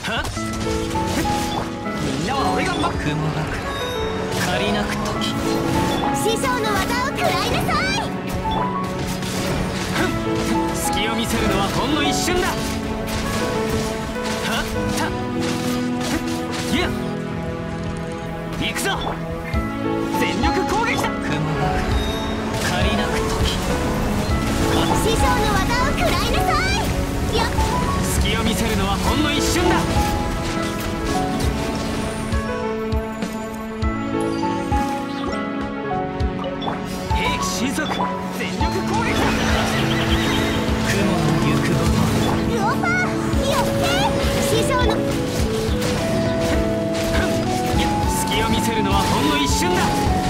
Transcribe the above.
はっ、みんなは俺が雲が借りなく時、 師匠の技を食らいなさい。 隙を見せるのはほんの一瞬だ。はったいや、行くぞ。全力攻撃だ。雲が借りなく時、 師匠の技を食らいなさい。よっ、 隙を見せるのはほんの一瞬だ。兵器神速、全力攻撃だ。雲の行くごと、 ルオパーよって師匠の隙を見せるのはほんの一瞬だ。